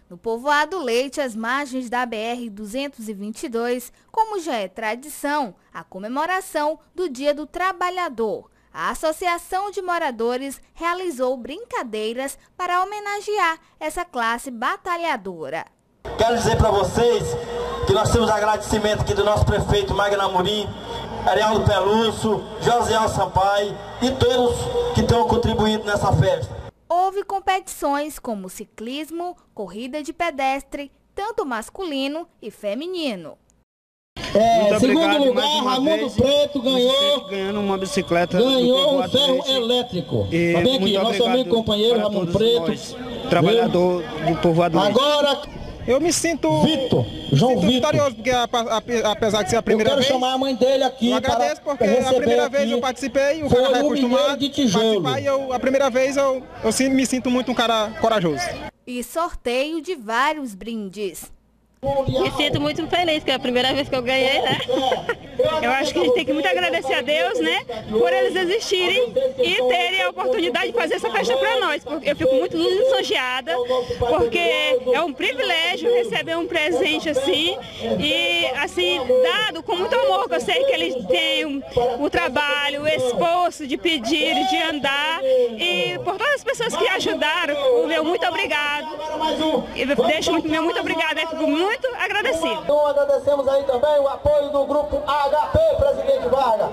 No povoado Leite, às margens da BR-222, como já é tradição, a comemoração do Dia do Trabalhador. A Associação de Moradores realizou brincadeiras para homenagear essa classe batalhadora. Quero dizer para vocês que nós temos agradecimento aqui do nosso prefeito Magno Amorim, Arialdo Pelúcio, Josiel Sampaio e todos que estão contribuindo nessa festa. Houve competições como ciclismo, corrida de pedestre, tanto masculino e feminino. Segundo lugar, Raimundo Preto ganhou uma bicicleta, ganhou um ferro elétrico. Tá bem aqui, nosso amigo companheiro Raimundo Preto, trabalhador do povoado. Agora eu me sinto vitorioso, porque apesar de ser a primeira vez, eu quero chamar a mãe dele aqui. Eu agradeço porque a primeira vez eu participei, o cara é acostumado a participar, e a primeira vez eu me sinto muito um cara corajoso. E sorteio de vários brindes. Me sinto muito feliz, porque é a primeira vez que eu ganhei, né? Eu acho que a gente tem que muito agradecer a Deus, né? Por eles existirem e terem a oportunidade de fazer essa festa para nós. Porque eu fico muito lisonjeada, porque é um privilégio receber um presente assim, e assim, dado com muito amor, que eu sei que eles têm o trabalho, o esforço de pedir, de andar, e por todas as pessoas que ajudaram, o meu muito obrigado. Eu deixo meu muito obrigado, eu fico muito agradecido. Então agradecemos aí também o apoio do grupo HP, presidente Vargas,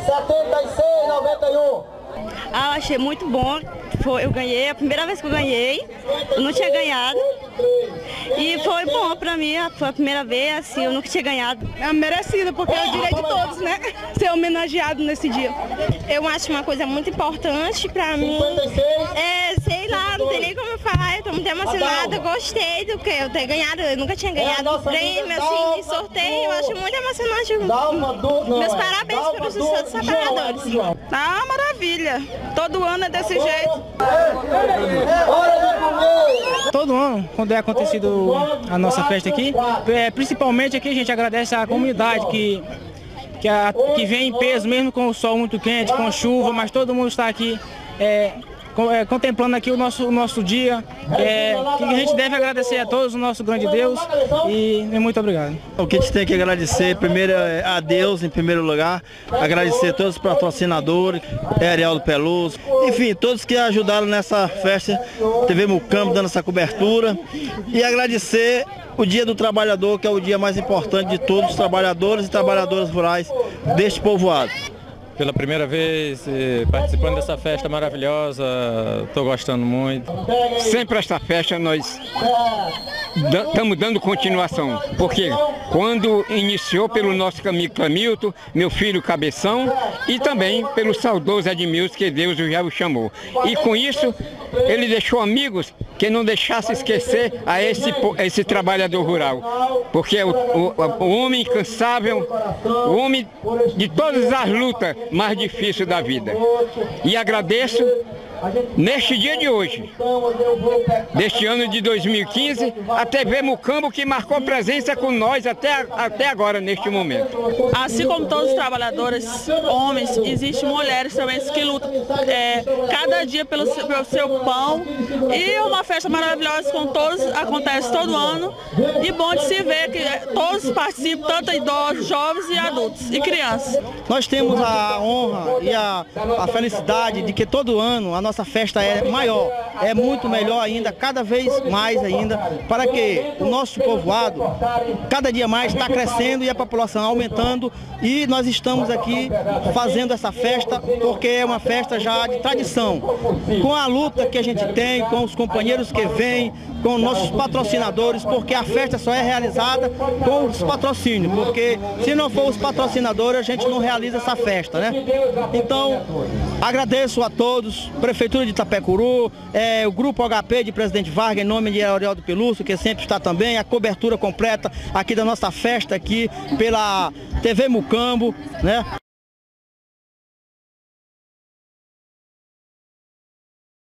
7691. Achei muito bom, eu ganhei, a primeira vez que eu ganhei, eu não tinha ganhado. E foi bom pra mim, foi a primeira vez, assim, eu nunca tinha ganhado. É merecido, porque é o direito de todos, né? Ser homenageado nesse dia. Eu acho uma coisa muito importante pra mim. Sei lá, não tem nem como eu falar, eu tô muito emocionada, gostei do que eu ter ganhado, eu nunca tinha ganhado prêmio, assim, de sorteio, eu acho muito emocionante. Meus parabéns pelos seus trabalhadores. Ah, maravilha, todo ano é desse jeito. Todo ano, quando é acontecido a nossa festa aqui, principalmente aqui a gente agradece à comunidade que vem em peso, mesmo com o sol muito quente, com chuva, mas todo mundo está aqui contemplando aqui o nosso dia, que a gente deve agradecer a todos, o nosso grande Deus, e muito obrigado. O que a gente tem que agradecer, primeiro a Deus em primeiro lugar, agradecer a todos os patrocinadores, Arialdo Pelúcio, enfim, todos que ajudaram nessa festa, TV Mucambo dando essa cobertura, e agradecer o Dia do Trabalhador, que é o dia mais importante de todos os trabalhadores e trabalhadoras rurais deste povoado. Pela primeira vez participando dessa festa maravilhosa, estou gostando muito. Sempre esta festa nós estamos dando continuação, porque quando iniciou pelo nosso amigo Clamilton, meu filho Cabeção, e também pelo saudoso Edmilson, que Deus já o chamou. E com isso, ele deixou amigos que não deixasse esquecer a esse trabalhador rural, porque o homem incansável, o homem de todas as lutas mais difíceis da vida. E agradeço neste dia de hoje, deste ano de 2015, a TV Mucambo, que marcou presença com nós até agora, neste momento. Assim como todos os trabalhadores, homens, existem mulheres também que lutam cada dia pelo seu pão. E é uma festa maravilhosa, com todos, acontece todo ano. E bom de se ver que todos participam, tanto idosos, jovens e adultos e crianças. Nós temos a honra e a felicidade de que todo ano a nossa festa é maior, é muito melhor ainda, cada vez mais ainda, para que o nosso povoado cada dia mais está crescendo e a população aumentando, e nós estamos aqui fazendo essa festa porque é uma festa já de tradição, com a luta que a gente tem, com os companheiros que vêm, com nossos patrocinadores, porque a festa só é realizada com os patrocínios, porque se não for os patrocinadores a gente não realiza essa festa, né? Então, agradeço a todos, Prefeitura de Itapecuru, o Grupo HP de Presidente Vargas, em nome de Arialdo Pelúcio, que sempre está também, a cobertura completa aqui da nossa festa aqui pela TV Mucambo, né?